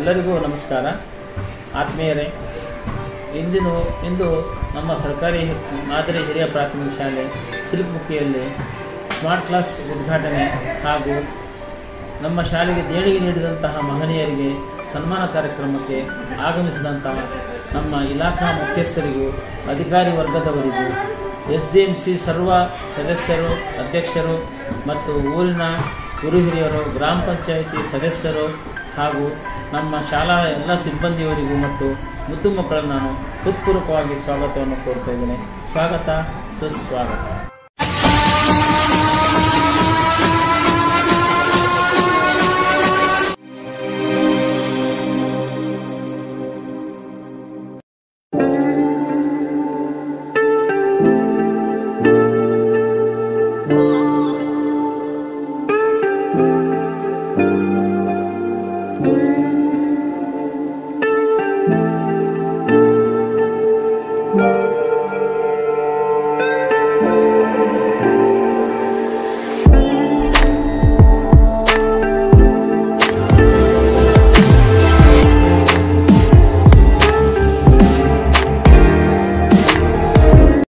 ಎಲ್ಲರಿಗೂ ನಮಸ್ಕಾರ. ಆತ್ಮೀಯರೇ, ಇಂದು ನಮ್ಮ ಸರ್ಕಾರಿ ಮಾದರಿ ಹಿರಿಯ ಪ್ರಾಥಮಿಕ ಶಾಲೆ ಚಿಲಕಮುಖಿಯಲ್ಲಿ ಸ್ಮಾರ್ಟ್ ಕ್ಲಾಸ್ ಉದ್ಘಾಟನೆ ಹಾಗೂ ನಮ್ಮ ಶಾಲೆಗೆ ದೇಣಿಗೆ ನೀಡಿದಂತಹ ಮಹನೀಯರಿಗೆ ಸನ್ಮಾನ ಕಾರ್ಯಕ್ರಮಕ್ಕೆ ಆಗಮಿಸಿದಂತಹ ನಮ್ಮ ಇಲಾಖಾ ಮುಖ್ಯಸ್ಥರಿಗೂ ಅಧಿಕಾರಿ ವರ್ಗದವರಿಗೂ SDMC ಸರ್ವ ಸದಸ್ಯರು, ಅಧ್ಯಕ್ಷರು ಮತ್ತು ಊರಿನ ಗುರು ಹಿರಿಯರು, ಗ್ರಾಮ ಪಂಚಾಯಿತಿ ಸದಸ್ಯರು ಹಾಗೂ ನಮ್ಮ ಶಾಲಾ ಎಲ್ಲ ಸಿಬ್ಬಂದಿಯವರಿಗೂ ಮತ್ತು ಮುದ್ದು ಮಕ್ಕಳನ್ನು ನಾನು ಹೃತ್ಪೂರ್ವಕವಾಗಿ ಸ್ವಾಗತವನ್ನು ಕೋರ್ತಾ ಇದ್ದೇನೆ. ಸ್ವಾಗತ, ಸುಸ್ವಾಗತ.